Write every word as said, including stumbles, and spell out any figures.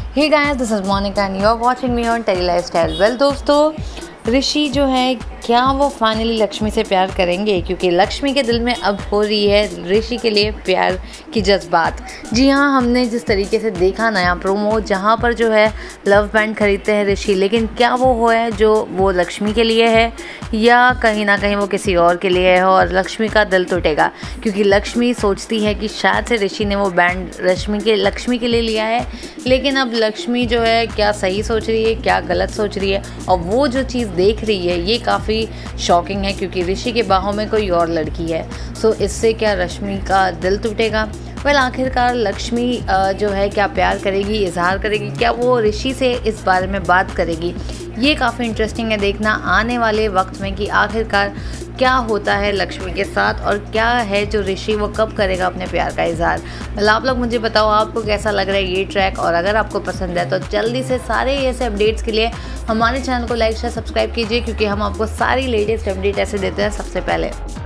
Hey guys, this is Monica and you are watching me on Tele Lifestyle. Well दोस्तों, ऋषि जो है क्या वो फाइनली लक्ष्मी से प्यार करेंगे? क्योंकि लक्ष्मी के दिल में अब हो रही है ऋषि के लिए प्यार की जज्बात। जी हाँ, हमने जिस तरीके से देखा नया प्रोमो जहाँ पर जो है लव बैंड खरीदते हैं ऋषि, लेकिन क्या वो हो है जो वो लक्ष्मी के लिए है या कहीं ना कहीं वो किसी और के लिए है और लक्ष्मी का दिल टूटेगा? क्योंकि लक्ष्मी सोचती है कि शायद से ऋषि ने वो बैंड रश्मि के लक्ष्मी के लिए लिया है, लेकिन अब लक्ष्मी जो है क्या सही सोच रही है क्या गलत सोच रही है, और वो जो चीज़ देख रही है ये काफ़ी शॉकिंग है क्योंकि ऋषि के बाहों में कोई और लड़की है। सो इससे क्या रश्मि का दिल टूटेगा? वेल आखिरकार लक्ष्मी जो है क्या प्यार करेगी, इजहार करेगी, क्या वो ऋषि से इस बारे में बात करेगी? ये काफ़ी इंटरेस्टिंग है देखना आने वाले वक्त में कि आखिरकार क्या होता है लक्ष्मी के साथ और क्या है जो ऋषि वो कब करेगा अपने प्यार का इजहार। वेल आप लोग मुझे बताओ आपको कैसा लग रहा है ये ट्रैक, और अगर आपको पसंद है तो जल्दी से सारे ऐसे अपडेट्स के लिए हमारे चैनल को लाइक शेयर सब्सक्राइब कीजिए, क्योंकि हम आपको सारी लेटेस्ट अपडेट ऐसे देते हैं सबसे पहले।